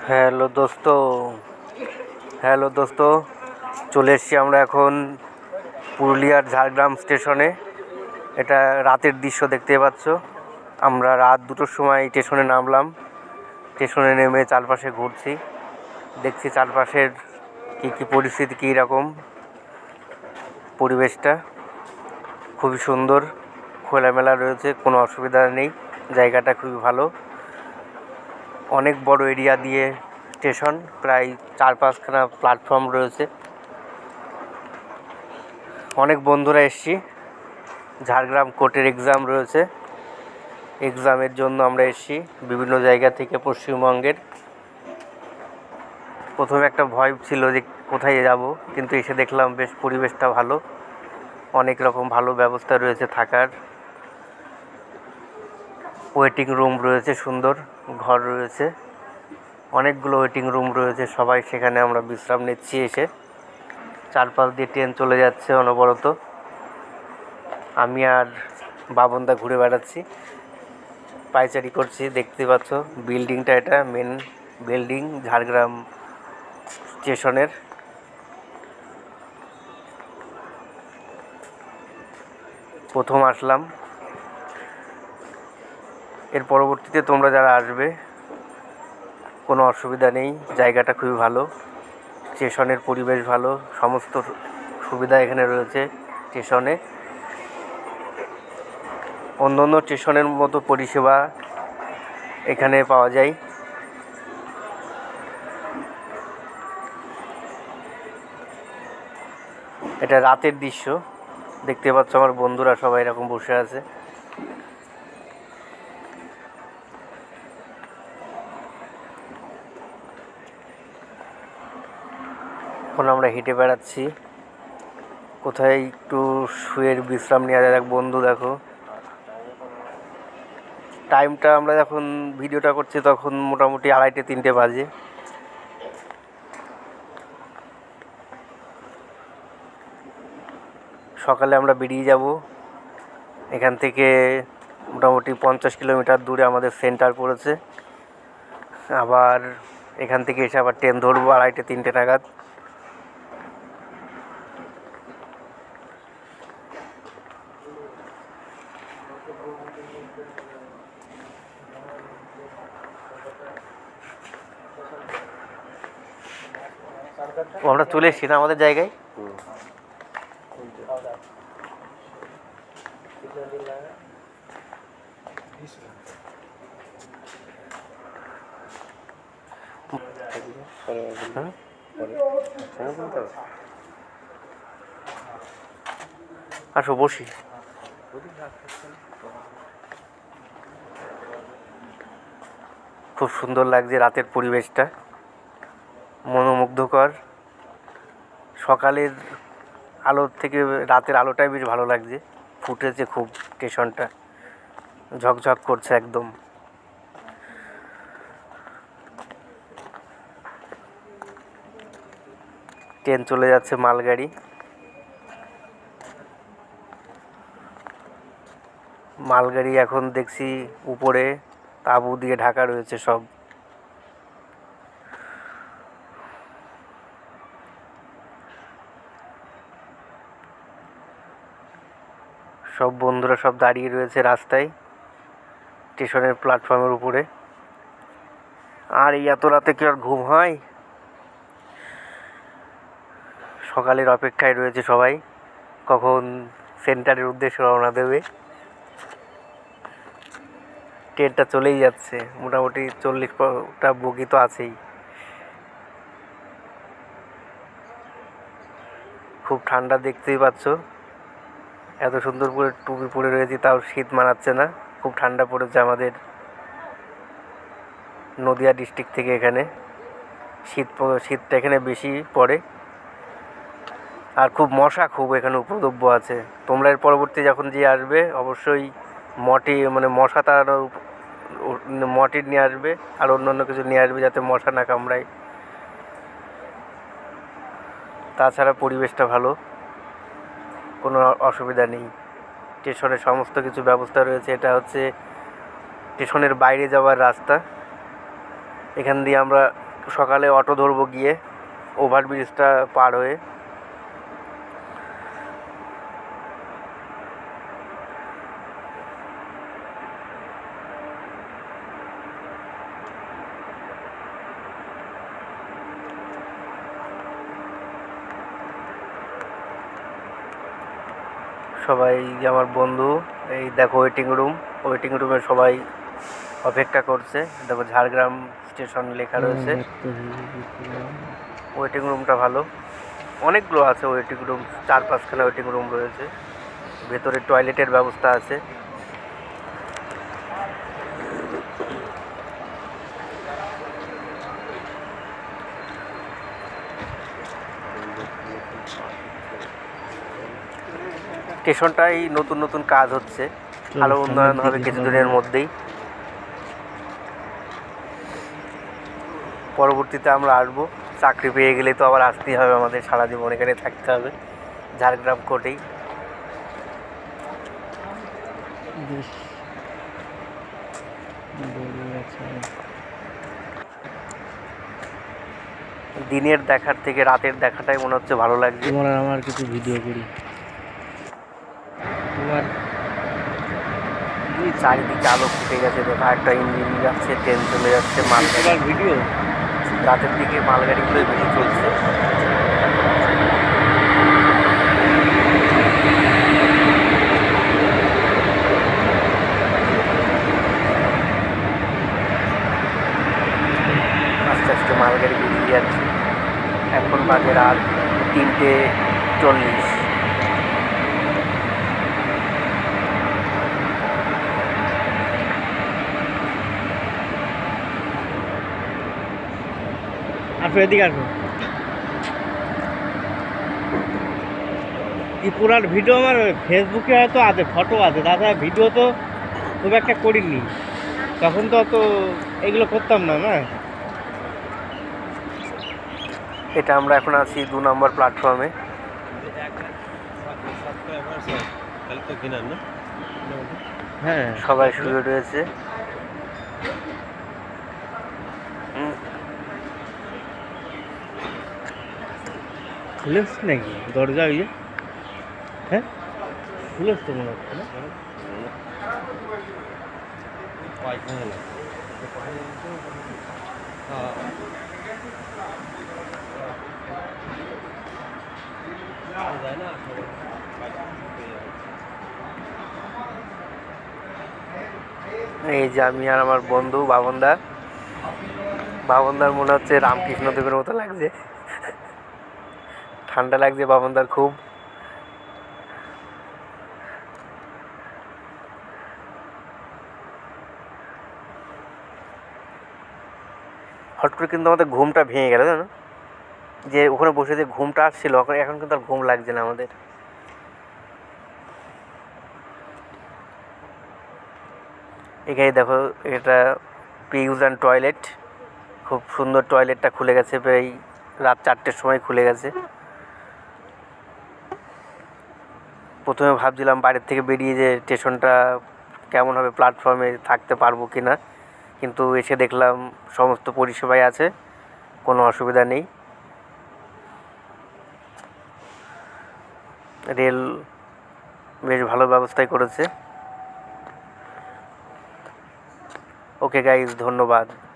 Hello দোস্ত, চলে এসেছি আমরা এখন পুরুলিয়ার ঝাড়গ্রাম স্টেশনে। এটা রাতের দৃশ্য দেখতে পাচ্ছ। আমরা রাত 2টোর সময় স্টেশনে নামলাম। স্টেশনে নেমে চারপাশে ঘুরছি, দেখছি চারপাশের কী পরিস্থিতি, কী রকম পরিবেশটা। খুবই সুন্দর, খোলামেলা রয়েছে, কোনো অসুবিধা নেই, জায়গাটা খুবই ভালো। অনেক বড় এরিয়া দিয়ে স্টেশন, প্রায় 4-5খানা প্ল্যাটফর্ম রয়েছে। অনেক বন্ধুরা এসেছি, ঝাড়গ্রাম কোর্টের এক্সাম রয়েছে, এক্সামের জন্য আমরা এসেছি বিভিন্ন জায়গা থেকে পশ্চিমবঙ্গের। প্রথমে একটা ভয় ছিল যে কোথায় যাব, কিন্তু এসে দেখলাম বেশ পরিবেশটা ভালো, অনেক রকম ভালো ব্যবস্থা রয়েছে থাকার। ওয়েটিং রুম রয়েছে, সুন্দর ঘর রয়েছে, অনেকগুলো ওয়েটিং রুম রয়েছে, সবাই সেখানে আমরা বিশ্রাম নিচ্ছি এসে। চারপাশ দিয়ে ট্রেন চলে যাচ্ছে অনবরত। আমি আর বাবনদা ঘুরে বেড়াচ্ছি, পায়চারি করছি। দেখতে পাচ্ছ বিল্ডিংটা, এটা মেন বিল্ডিং ঝাড়গ্রাম স্টেশনের। প্রথম আসলাম, এর পরবর্তীতে তোমরা যারা আসবে কোনো অসুবিধা নেই, জায়গাটা খুবই ভালো, স্টেশনের পরিবেশ ভালো, সমস্ত সুবিধা এখানে রয়েছে স্টেশনে। অন্য স্টেশনের মতো পরিষেবা এখানে পাওয়া যায়। এটা রাতের দৃশ্য, দেখতে পাচ্ছ আমার বন্ধুরা সবাই এরকম বসে আছে। এখন আমরা হেঁটে বেড়াচ্ছি, কোথায় একটু শুয়ে বিশ্রাম নেওয়া যায়। বন্ধু দেখো, টাইমটা আমরা যখন ভিডিওটা করছি তখন মোটামুটি 2:30-3টে বাজে। সকালে আমরা বেরিয়ে যাব এখান থেকে। মোটামুটি 50 কিলোমিটার দূরে আমাদের সেন্টার পড়েছে। আবার এখান থেকে এসে আবার ট্রেন ধরবো 2:30-3টে নাগাদ। আমরা চলে এসেছি না আমাদের জায়গায়। আসো বসি। খুব সুন্দর লাগছে রাতের পরিবেশটা, মনোমুগ্ধকর। সকালের আলোর থেকে রাতের আলোটাই বেশ ভালো লাগছে, ফুটেছে খুব, স্টেশনটা ঝকঝক করছে একদম। ট্রেন চলে যাচ্ছে, মালগাড়ি। মালগাড়ি এখন দেখছি উপরে তাঁবু দিয়ে ঢাকা রয়েছে সব। সব বন্ধুরা সব দাঁড়িয়ে রয়েছে রাস্তায়, স্টেশনের প্ল্যাটফর্মের উপরে। আর এই এত রাতে কি আর ঘুম হয়? সকালের অপেক্ষায় রয়েছে সবাই, কখন সেন্টারের উদ্দেশ্যে রওনা দেবে। ট্রেনটা চলেই যাচ্ছে, মোটামুটি 40টা বগি তো আছেই। খুব ঠান্ডা, দেখতেই পাচ্ছ। এত সুন্দর করে টুপি পরে রয়েছি, তাও শীত মানাচ্ছে না। খুব ঠান্ডা পড়েছে আমাদের নদিয়া ডিস্ট্রিক্ট থেকে। এখানে শীতটা এখানে বেশি পড়ে, আর খুব মশা খুব এখানে উপদ্রব আছে। তোমরা এর পরবর্তী যখন যে আসবে অবশ্যই মশা তাড়ানোর মর্টিন নিয়ে আসবে, আর অন্য কিছু নিয়ে আসবে যাতে মশা না কামড়ায়। তাছাড়া পরিবেশটা ভালো, কোনো অসুবিধা নেই। স্টেশনের সমস্ত কিছু ব্যবস্থা রয়েছে। এটা হচ্ছে স্টেশনের বাইরে যাওয়ার রাস্তা, এখান দিয়ে আমরা সকালে অটো ধরবো গিয়ে ওভারব্রিজটা পার হয়ে। সবাই আমার বন্ধু, এই দেখো ওয়েটিং রুমে সবাই অপেক্ষা করছে। দেখো ঝাড়গ্রাম স্টেশন লেখা রয়েছে। ওয়েটিং রুমটা ভালো, অনেকগুলো আছে ওয়েটিং রুম, 4-5খানা ওয়েটিং রুম রয়েছে। ভেতরে টয়লেটের ব্যবস্থা আছে। স্টেশনটাই নতুন নতুন কাজ হচ্ছে, ভালো উন্নয়ন হবে কিছুদিনের মধ্যেই। পরবর্তীতে আমরা আসবো, চাকরি পেয়ে গেলে তো আবার আসতেই হবে, আমাদের সারা জীবন এখানে থাকতে হবে ঝাড়গ্রাম কোর্টেই। দিনের দেখার থেকে রাতের দেখাটাই মনে হচ্ছে ভালো লাগছে। আমার কিছু ভিডিও করি, চারিদিকে আলো ফুটে গেছে, দেখো একটা ইঞ্জিন যাচ্ছে, ট্রেন চলে যাচ্ছে, মালগাড়ি ভিডিও। রাতের দিকে মালগাড়িগুলোই বেশি চলছে। আস্তে আস্তে মালগাড়ি বেরিয়ে যাচ্ছে। এখন বাজে রাত 3:40। আসো এদিকে আসো। ত্রিপুরার ভিডিও আমার ফেসবুকে হয়তো আছে, ফটো আছে, তাছাড়া ভিডিও তো খুব একটা করিনি। তখন তো অত এগুলো করতাম না। এটা আমরা এখন আছি 2 নম্বর প্ল্যাটফর্মে। হ্যাঁ, সবাই শুয়ে রয়েছে। খুলেছ নাকি দরজা? ইয়ে হ্যাঁ খুলেছ তো মনে হচ্ছে না। এই যে আমি আর আমার বন্ধু বাবনদার মনে হচ্ছে রামকৃষ্ণ দেবের মতো লাগছে, ঠান্ডা লাগছে বাবনদার খুব। হট করে কিন্তু আমাদের ঘুমটা ভেঙে গেল, জানো, যে ওখানে বসে যে ঘুমটা আসছিল, এখন কিন্তু আর ঘুম লাগছে না আমাদের। এখানে দেখো, এটা পিউজ অ্যান্ড টয়লেট, খুব সুন্দর টয়লেটটা খুলে গেছে, প্রায় রাত 4টের সময় খুলে গেছে। প্রথমে ভাবছিলাম বাইরের থেকে বেরিয়ে যে স্টেশনটা কেমন হবে, প্ল্যাটফর্মে থাকতে পারবো কি না, কিন্তু এসে দেখলাম সমস্ত পরিষেবাই আছে, কোনো অসুবিধা নেই। রেল বেশ ভালো ব্যবস্থাই করেছে। ওকে গাইজ, ধন্যবাদ।